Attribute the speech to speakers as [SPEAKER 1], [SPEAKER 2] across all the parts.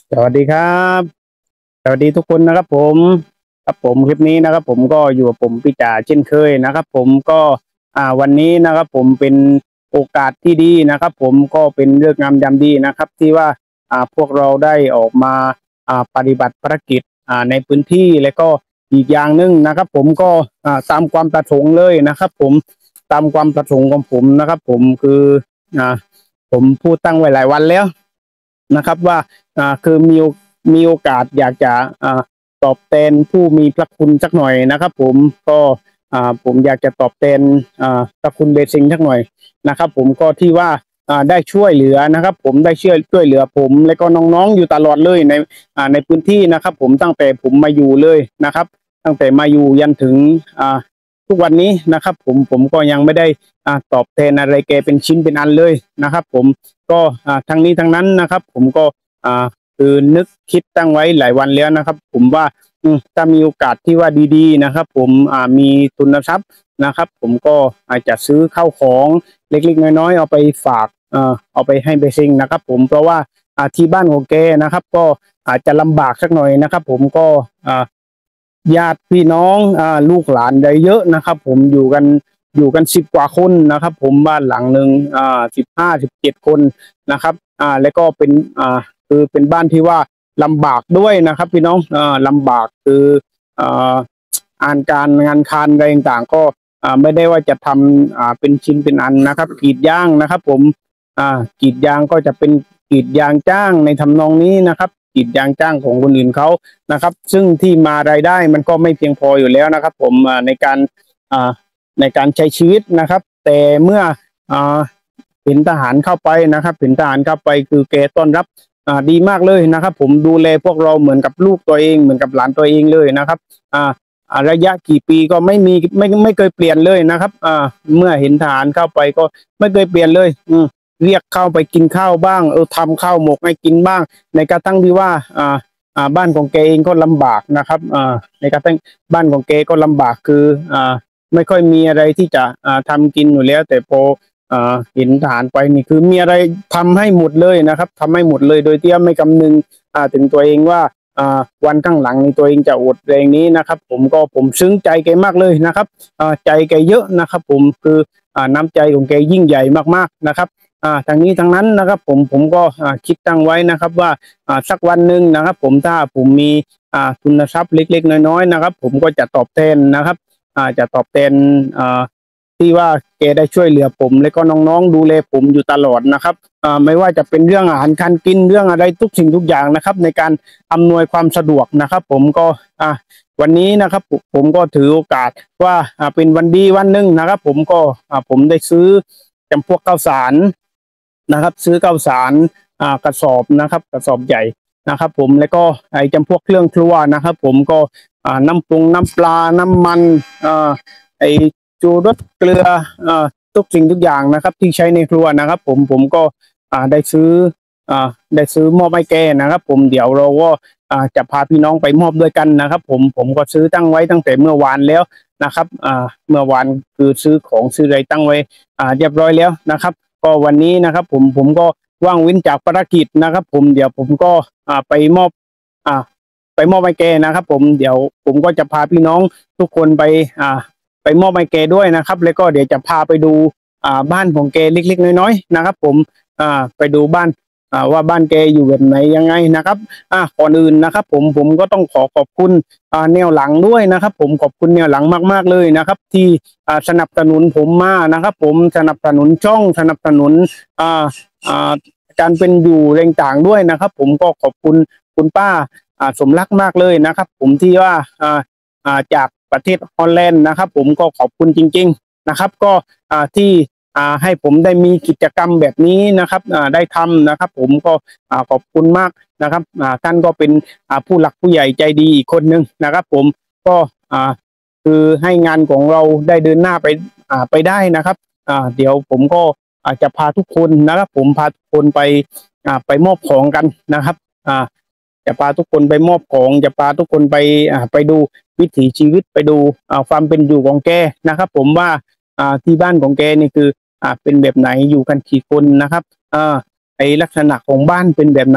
[SPEAKER 1] สวัสดีครับสวัสดีทุกคนนะครับผมครับผมคลิปนี้นะครับผมก็อยู่กับผมพี่จ่าเช่นเคยนะครับผมก็วันนี้นะครับผมเป็นโอกาสที่ดีนะครับผมก็เป็นฤกษ์งามยามดีนะครับที่ว่าพวกเราได้ออกมาปฏิบัติภารกิจในพื้นที่และก็อีกอย่างหนึ่งนะครับผมก็ตามความประสงค์เลยนะครับผมตามความประสงค์ของผมนะครับผมคืออ่าผมพูดตั้งไว้หลายวันแล้วนะครับว่าคือมีโอกาสอยากจะตอบแทนผู้มีพระคุณสักหน่อยนะครับผมก็ผมอยากจะตอบแทนพระคุณเบสิงสักหน่อยนะครับผมก็ที่ว่าได้ช่วยเหลือนะครับผมได้ช่วยเหลือผมและก็น้องๆอยู่ตลอดเลยในพื้นที่นะครับผมตั้งแต่ผมมาอยู่เลยนะครับตั้งแต่มาอยู่ยันถึงทุกวันนี้นะครับผมก็ยังไม่ได้ตอบแทนอะไรแกเป็นชิ้นเป็นอันเลยนะครับผมก็ทั้งนี้ทั้งนั้นนะครับผมก็คือนึกคิดตั้งไว้หลายวันแล้วนะครับผมว่าถ้ามีโอกาสที่ว่าดีๆนะครับผมมีทุนทรัพย์นะครับผมก็อาจจะซื้อข้าวของเล็กๆน้อยๆเอาไปฝากเอาไปให้เบซิงนะครับผมเพราะว่าที่บ้านของแกนะครับก็อาจจะลำบากสักหน่อยนะครับผมก็ญาติพี่น้องลูกหลานได้เยอะนะครับผมอยู่กัน10 กว่าคนนะครับผมบ้านหลังหนึ่ง15-17 คนนะครับแล้วก็เป็นคือเป็นบ้านที่ว่าลำบากด้วยนะครับพี่น้องลำบากคือการงานคานอะไรต่างๆก็ไม่ได้ว่าจะทำเป็นชิ้นเป็นอันนะครับกรีดยางนะครับผมกรีดยางก็จะเป็นกรีดยางจ้างในทำนองนี้นะครับกรีดยางจ้างของคนอื่นเขานะครับซึ่งที่มารายได้มันก็ไม่เพียงพออยู่แล้วนะครับผมในการใช้ชีวิตนะครับแต่เมื่อเห็นทหารเข้าไปนะครับเห็นทหารเข้าไปคือแกต้อนรับดีมากเลยนะครับผมดูแลพวกเราเหมือนกับลูกตัวเองเหมือนกับหลานตัวเองเลยนะครับระยะกี่ปีก็ไม่เคยเปลี่ยนเลยนะครับเมื่อเห็นทหารเข้าไปก็ไม่เคยเปลี่ยนเลยเรียกเข้าไปกินข้าวบ้างทำข้าวหมกให้กินบ้างในกระทั่งที่ว่าบ้านของแกเองก็ลำบากนะครับในกระทั่งบ้านของแกก็ลำบากคือไม่ค่อยมีอะไรที่จะทำกินอยู่แล้วแต่พอเห็นทหารไปนี่คือมีอะไรทำให้หมดเลยนะครับทำให้หมดเลยโดยที่ไม่คำนึงถึงตัวเองว่าวันข้างหลังในตัวเองจะอดแรงนี้นะครับผมซึ้งใจแกมากเลยนะครับใจแกเยอะนะครับผมคือน้ำใจของแกยิ่งใหญ่มากๆนะครับทางนี้ทางนั้นนะครับผมก็คิดตั้งไว้นะครับว่าสักวันหนึ่งนะครับผมถ้าผมมีทุนทรัพย์เล็กๆน้อยๆนะครับผมก็จะตอบแทนนะครับจะตอบแทนที่ว่าแกได้ช่วยเหลือผมและก็น้องๆดูแลผมอยู่ตลอดนะครับไม่ว่าจะเป็นเรื่องอาหารการกินเรื่องอะไรทุกสิ่งทุกอย่างนะครับในการอำนวยความสะดวกนะครับผมก็วันนี้นะครับผมก็ถือโอกาสว่าเป็นวันดีวันหนึ่งนะครับผมได้ซื้อจำพวกข้าวสารนะครับซื้อข้าวสารกระสอบนะครับกระสอบใหญ่นะครับผมแล้วก็ไอ้จำพวกเครื่องครัวนะครับผมก็น้ำปรุงน้ำปลาน้ำมันไอจูรสเกลือทุกสิ่งทุกอย่างนะครับที่ใช้ในครัวนะครับผมก็ได้ซื้อมอบให้แกนะครับผมเดี๋ยวเราก็จะพาพี่น้องไปมอบด้วยกันนะครับผมก็ซื้อตั้งไว้ตั้งแต่เมื่อวานแล้วนะครับเมื่อวานคือซื้อของซื้ออะไรตั้งไว้เรียบร้อยแล้วนะครับก็วันนี้นะครับผมก็ว่างเว้นจากภารกิจนะครับผมเดี๋ยวผมก็ไปมอบให้แกนะครับผมเดี๋ยวผมก็จะพาพี่น้องทุกคนไปมอบให้แกด้วยนะครับแล้วก็เดี๋ยวจะพาไปดูบ้านของแกเล็กๆน้อยๆนะครับผมไปดูบ้านว่าบ้านแกอยู่แบบไหนยังไงนะครับก่อนอื่นนะครับผมก็ต้องขอบคุณแนวหลังด้วยนะครับผมขอบคุณแนวหลังมากๆเลยนะครับที่สนับสนุนผมมานะครับผมสนับสนุนช่องสนับสนุนการเป็นอยู่แรงต่างด้วยนะครับผมก็ขอบคุณคุณป้าสมรักมากเลยนะครับผมที่ว่าจากประเทศฮอลแลนด์นะครับผมก็ขอบคุณจริงๆนะครับก็ที่ให้ผมได้มีกิจกรรมแบบนี้นะครับได้ทำนะครับผมก็ขอบคุณมากนะครับท่านก็เป็นผู้หลักผู้ใหญ่ใจดีอีกคนหนึ่งนะครับผมก็คือให้งานของเราได้เดินหน้าไปได้นะครับเดี๋ยวผมก็จะพาทุกคนนะครับผมพาทุกคนไปมอบของกันนะครับจะพาทุกคนไปมอบของจะพาทุกคนไปดูวิถีชีวิตไปดูความเป็นอยู่ของแกนะครับผมว่าที่บ้านของแกนี่คือเป็นแบบไหนอยู่กันกี่คนนะครับไอลักษณะของบ้านเป็นแบบไหน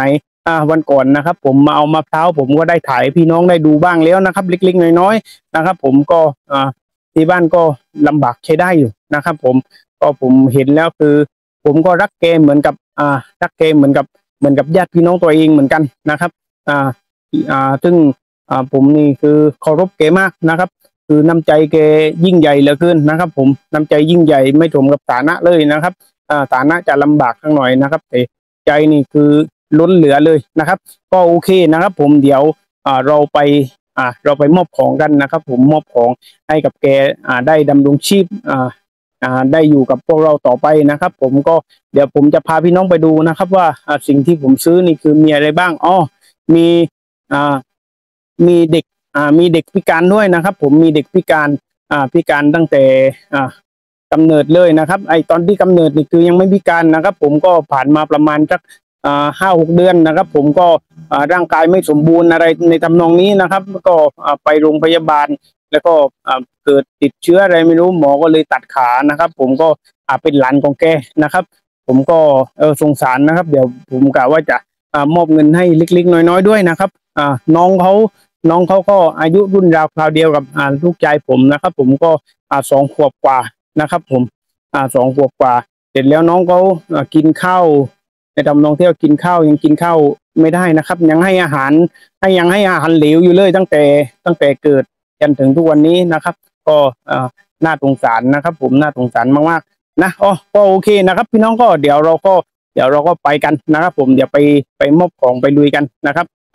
[SPEAKER 1] วันก่อนนะครับผมมาเอามะพร้าวผมก็ได้ถ่ายพี่น้องได้ดูบ้างแล้วนะครับเล็กๆน้อยๆนะครับผมก็ที่บ้านก็ลำบากใช้ได้อยู่นะครับผมก็ผมเห็นแล้วคือผมก็รักแกเหมือนกับรักแกเหมือนกับญาติพี่น้องตัวเองเหมือนกันนะครับซึ่งผมนี่คือเคารพแกมากนะครับคือน้ำใจแกยิ่งใหญ่เหลือเกินนะครับผมน้ำใจยิ่งใหญ่ไม่สมกับฐานะเลยนะครับฐานะจะลำบากข้างหน่อยนะครับแต่ใจนี่คือล้นเหลือเลยนะครับก็โอเคนะครับผมเดี๋ยวเราไปมอบของกันนะครับผมมอบของให้กับแกได้ดำรงชีพได้อยู่กับพวกเราต่อไปนะครับผมก็เดี๋ยวผมจะพาพี่น้องไปดูนะครับว่าสิ่งที่ผมซื้อนี่คือมีอะไรบ้างมีอ่ามีเด็กมีเด็กพิการด้วยนะครับผมมีเด็กพิการพิการตั้งแต่กำเนิดเลยนะครับไอตอนที่กำเนิดนี่คือยังไม่พิการนะครับผมก็ผ่านมาประมาณสัก5-6 เดือนนะครับผมก็ร่างกายไม่สมบูรณ์อะไรในทำนองนี้นะครับก็ไปโรงพยาบาลแล้วก็เกิดติดเชื้ออะไรไม่รู้หมอก็เลยตัดขานะครับผมก็เป็นหลานของแกนะครับผมก็สงสารนะครับเดี๋ยวผมกะว่าจะมอบเงินให้เล็กๆน้อยๆด้วยนะครับน้องเขาก็อายุรุ่นราวคราวเดียวกับลูกชายผมนะครับผมก็2 ขวบกว่านะครับผม2 ขวบกว่าเสร็จแล้วน้องเขากินข้าวในทำนองที่กินข้าวยังกินข้าวไม่ได้นะครับยังให้อาหารเหลวอยู่เลยตั้งแต่เกิดจนถึงทุกวันนี้นะครับก็น่าสงสารนะครับผมน่าสงสารมากๆนะก็โอเคนะครับพี่น้องก็เดี๋ยวเราก็ไปกันนะครับผมเดี๋ยวไปมอบของไปลุยกันนะครับไป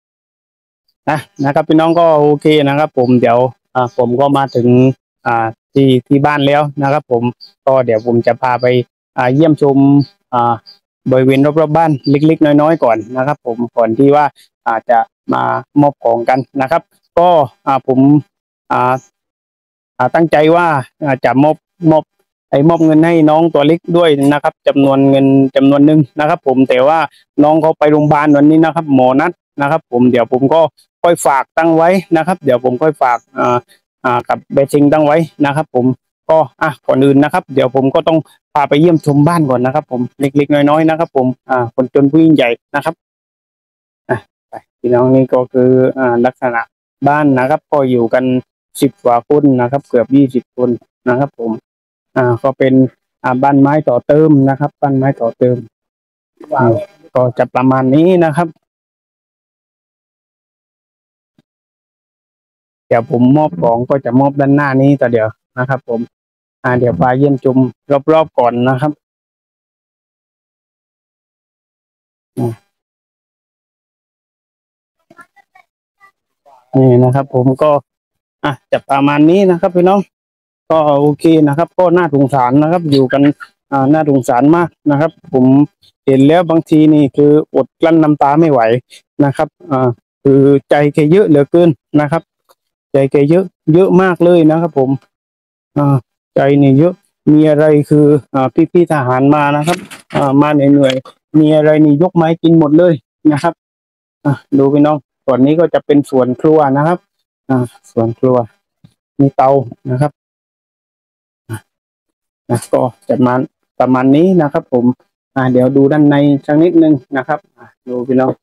[SPEAKER 1] นะครับพี่น้องก็โอเคนะครับผมเดี๋ยวผมก็มาถึงที่บ้านแล้วนะครับผมก็เดี๋ยวผมจะพาไปเยี่ยมชมบริเวณรอบๆบ้านเล็กๆน้อยๆก่อนนะครับผมก่อนที่ว่าจะมามอบของกันนะครับก็ผมตั้งใจว่าจะมอบเงินให้น้องตัวเล็กด้วยนะครับจำนวนเงินจำนวนหนึ่งนะครับผมแต่ว่าน้องเขาไปโรงพยาบาลวันนี้นะครับหมอนัดนะครับผมเดี๋ยวผมก็ค่อยฝากตั้งไว้นะครับเดี๋ยวผมค่อยฝากกับเบชิงตั้งไว้นะครับผมก็ก่อนอื่นนะครับเดี๋ยวผมก็ต้องพาไปเยี่ยมชมบ้านก่อนนะครับผมเล็กๆน้อยๆนะครับผมคนจนผู้ยิ่งใหญ่นะครับไปพี่น้องนี่ก็คือลักษณะบ้านนะครับก็อยู่กัน10 กว่าคนนะครับเกือบ20 คนนะครับผมก็เป็นบ้านไม้ต่อเติมนะครับบ้านไม้ต่อเติมก็จะประมาณนี้นะครับเดี๋ยวผมมอบของก็จะมอบด้านหน้านี้แต่เดี๋ยวนะครับผมเดี๋ยวพาเยี่ยมชมรอบๆก่อนนะครับนี่นะครับผมก็จะประมาณนี้นะครับพี่น้องก็โอเคนะครับก็น่าสงสารนะครับอยู่กันน่าสงสารมากนะครับผมเห็นแล้วบางทีนี่คืออดกลั้นน้ำตาไม่ไหวนะครับคือใจแกเยอะเหลือเกินนะครับใจแกเยอะมากเลยนะครับผมใจนี่เยอะมีอะไรคือพี่ทหารมานะครับมาเหนื่อยมีอะไรนี่ยกไม้กินหมดเลยนะครับดูพี่น้องส่วนนี้ก็จะเป็นส่วนครัวนะครับส่วนครัวมีเตานะครับก็จะมาประมาณนี้นะครับผมเดี๋ยวดูด้านในสักนิดนึงนะครับดูพี่น้อง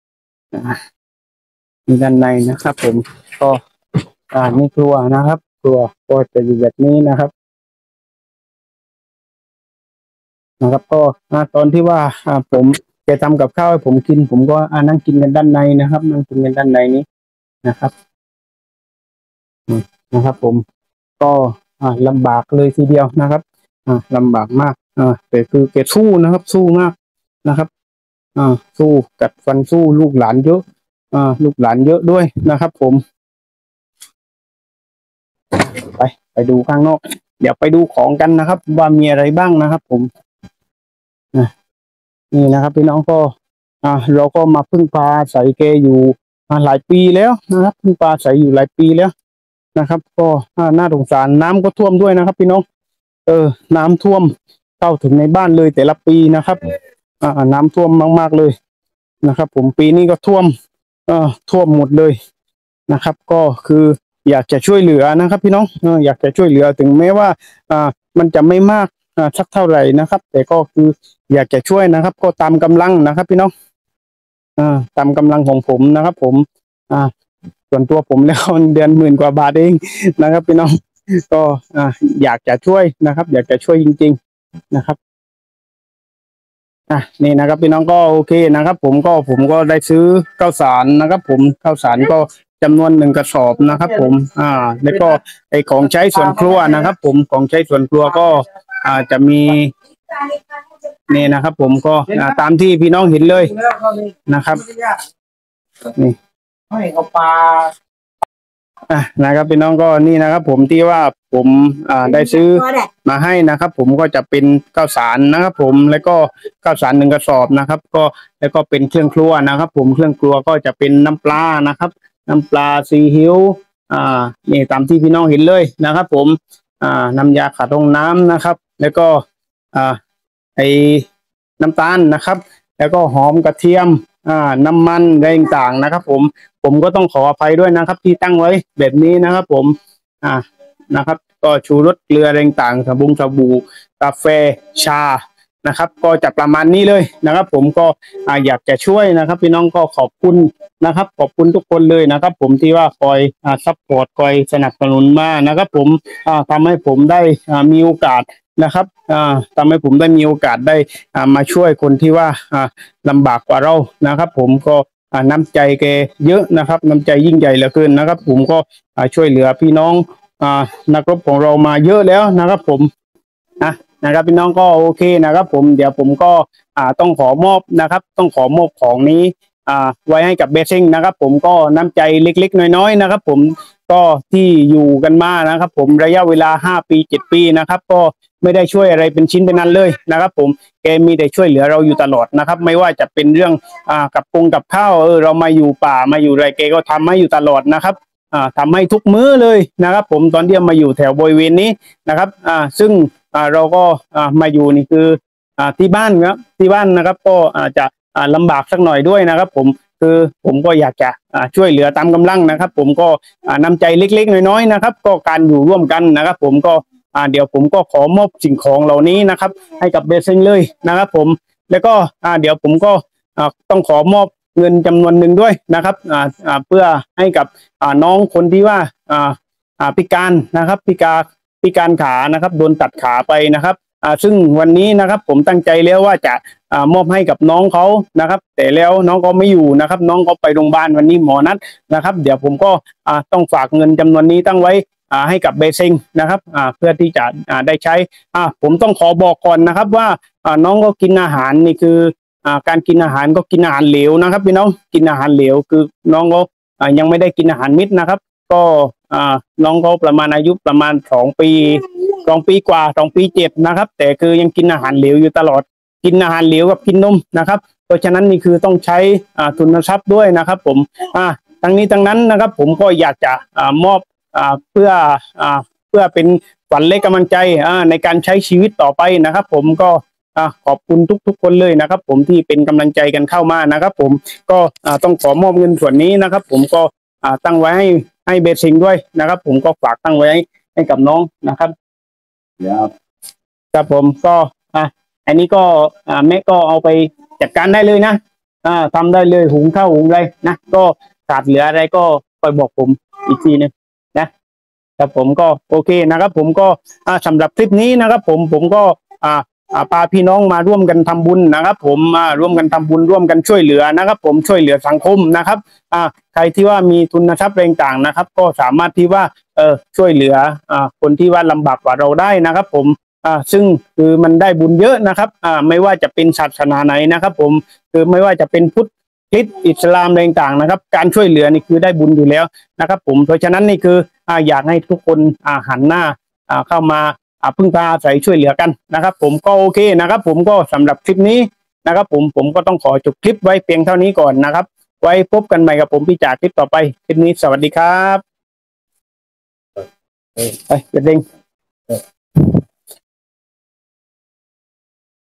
[SPEAKER 1] มีด้านในนะครับผมก็นี่ครัวนะครับครัวก็จะอยู่แบบนี้นะครับก็ตอนที่ว่าผมจะทำกับข้าวให้ผมกินผมก็นั่งกินกันด้านในนะครับนั่งกินกันด้านในนี้นะครับผมก็ลำบากเลยทีเดียวนะครับลำบากมากแต่คือแกสู้นะครับสู้มากนะครับสู้กัดฟันสู้ลูกหลานเยอะลูกหลานเยอะด้วยนะครับผมไปดูข้างนอกเดี๋ยวไปดูของกันนะครับว่ามีอะไรบ้างนะครับผมนี่นะครับพี่น้องก็เราก็มาพึ่งพาใส่แกอยู่หลายปีแล้วนะครับพึ่งพาใส่อยู่หลายปีแล้วนะครับก็น่าสงสารน้ำก็ท่วมด้วยนะครับพี่น้องน้ำท่วมเข้าถึงในบ้านเลยแต่ละปีนะครับน้ำท่วมมากๆเลยนะครับผมปีนี้ก็ท่วมหมดเลยนะครับก็คืออยากจะช่วยเหลือนะครับพี่น้องอยากจะช่วยเหลือถึงแม้ว่ามันจะไม่มากสักเท่าไหร่นะครับแต่ก็คืออยากจะช่วยนะครับก็ตามกำลังนะครับพี่น้องตามกำลังของผมนะครับผมส่วนตัวผมแล้วเดือน10,000 กว่าบาทเองนะครับพี่น้องก็อยากจะช่วยนะครับอยากจะช่วยจริงๆนะครับนี่นะครับพี่น้องก็โอเคนะครับผมก็ได้ซื้อข้าวสารนะครับผมข้าวสารก็จำนวน1 กระสอบนะครับผมแล้วก็ไอของใช้ส่วนครัวนะครับผมของใช้ส่วนครัวก็จะมีนี่นะครับผมก็ตามที่พี่น้องเห็นเลยนะครับนี่ให้เขาปลานะครับพี่น้องก็นี่นะครับผมที่ว่าผมได้ซื้อมาให้นะครับผมก็จะเป็นข้าวสารนะครับผมแล้วก็ข้าวสาร1 กระสอบนะครับก็แล้วก็เป็นเครื่องครัวนะครับผมเครื่องครัวก็จะเป็นน้ำปลานะครับน้ำปลาซีอิ๊วนี่ตามที่พี่น้องเห็นเลยนะครับผมน้ำยาขัดห้องน้ำนะครับแล้วก็ไอน้ำตาลนะครับแล้วก็หอมกระเทียมน้ำมันอะไรต่างๆนะครับผมก็ต้องขออภัยด้วยนะครับที่ตั้งไว้แบบนี้นะครับผมนะครับก็ชูรสเกลืออะไรต่างๆสบู่กาแฟชานะครับก็จะประมาณนี้เลยนะครับผมก็อยากจะช่วยนะครับพี่น้องก็ขอบคุณนะครับขอบคุณทุกคนเลยนะครับผมที่ว่าคอยซัพพอร์ตคอยสนับสนุนมานะครับผมทำให้ผมได้มีโอกาสนะครับทำให้ผมได้มีโอกาสได้มาช่วยคนที่ว่าลำบากกว่าเรานะครับผมก็น้ำใจแกเยอะนะครับน้ำใจยิ่งใหญ่เหลือเกินนะครับผมก็ช่วยเหลือพี่น้องนักรบของเรามาเยอะแล้วนะครับผมนะครับพี่น้องก็โอเคนะครับผมเดี๋ยวผมก็ต้องขอมอบนะครับต้องขอมอบของนี้ไว้ให้กับเบสซิ่งนะครับผมก็น้ำใจเล็กๆน้อยๆนะครับผมก็ที่อยู่กันมานะครับผมระยะเวลา5 ปี 7 ปีนะครับก็ไม่ได้ช่วยอะไรเป็นชิ้นเป็นอันเลยนะครับผมแกมีแต่ช่วยเหลือเราอยู่ตลอดนะครับไม่ว่าจะเป็นเรื่องกับข้าวเรามาอยู่ป่ามาอยู่ไรแกก็ทำให้อยู่ตลอดนะครับทำให้ทุกมื้อเลยนะครับผมตอนที่มาอยู่แถวบริเวณนี้นะครับซึ่งเราก็มาอยู่นี่คือที่บ้านครับที่บ้านนะครับก็อาจจะลำบากสักหน่อยด้วยนะครับผมคือผมก็อยากจะช่วยเหลือตามกำลังนะครับผมก็น้ำใจเล็กๆน้อยๆนะครับก็การอยู่ร่วมกันนะครับผมก็เดี๋ยวผมก็ขอมอบสิ่งของเหล่านี้นะครับให้กับเบสซิ่งเลยนะครับผมแล้วก็เดี๋ยวผมก็ต้องขอมอบเงินจำนวนหนึ่งด้วยนะครับเพื่อให้กับน้องคนที่ว่าพิการนะครับพิการขานะครับโดนตัดขาไปนะครับซึ่งวันนี้นะครับผมตั้งใจแล้วว่าจะมอบให้กับน้องเขานะครับแต่แล้วน้องก็ไม่อยู่นะครับน้องก็ไปโรงพยาบาลวันนี้หมอนัดนะครับเดี๋ยวผมก็ต้องฝากเงินจำนวนนี้ตั้งไว้ให้กับเบสซิ่งนะครับเพื่อที่จะได้ใช้ผมต้องขอบอกก่อนนะครับว่าน้องก็กินอาหารนี่คือการกินอาหารก็กินอาหารเหลวนะครับพี่น้องกินอาหารเหลวคือน้องก็ยังไม่ได้กินอาหารมิตรนะครับก็น้องเขาประมาณอายุประมาณ2 ปีกว่า2 ปี 7นะครับแต่คือยังกินอาหารเหลวอยู่ตลอดกินอาหารเหลวกับกินนมนะครับเพราะฉะนั้นนี่คือต้องใช้ทุนทรัพย์ด้วยนะครับผมทั้งนี้ทั้งนั้นนะครับผมก็อยากจะมอบเพื่อเป็นขวัญและกำลังใจในการใช้ชีวิตต่อไปนะครับผมก็ขอบคุณทุกคนเลยนะครับผมที่เป็นกำลังใจกันเข้ามานะครับผมก็ต้องขอมอบเงินส่วนนี้นะครับผมก็ตั้งไว้ให้เบสซิ่งด้วยนะครับผมก็ฝากตั้งไว้ให้กับน้องนะครับครับผมก็อันนี้ก็แม่ก็เอาไปจัดการได้เลยนะทำได้เลยหุงข้าวหุงอะไรนะก็ขาดเหลืออะไรก็คอยบอกผมอีกทีนึงนะครับผมก็โอเคนะครับผมก็สำหรับคลิปนี้นะครับผมก็พาพี่น้องมาร่วมกันทำบุญนะครับผมร่วมกันทำบุญร่วมกันช่วยเหลือนะครับผมช่วยเหลือสังคมนะครับใครที่ว่ามีทุนทรัพย์ต่างๆนะครับก็สามารถที่ว่าช่วยเหลือคนที่ว่าลำบากกว่าเราได้นะครับผมซึ่งคือมันได้บุญเยอะนะครับไม่ว่าจะเป็นศาสนาไหนนะครับผมคือไม่ว่าจะเป็นพุทธคริสต์อิสลามอะไรต่างๆนะครับการช่วยเหลือนี่คือได้บุญอยู่แล้วนะครับผมเพราะฉะนั้นนี่คืออยากให้ทุกคนหันหน้าเข้ามาพึ่งพาอาศัยช่วยเหลือกันนะครับผมก็โอเคนะครับผมก็สำหรับคลิปนี้นะครับผมก็ต้องขอจบคลิปไว้เพียงเท่านี้ก่อนนะครับไว้พบกันใหม่กับผมพี่จ่าคลิปต่อไปคลิปนี้สวัสดีครับไปเด็ก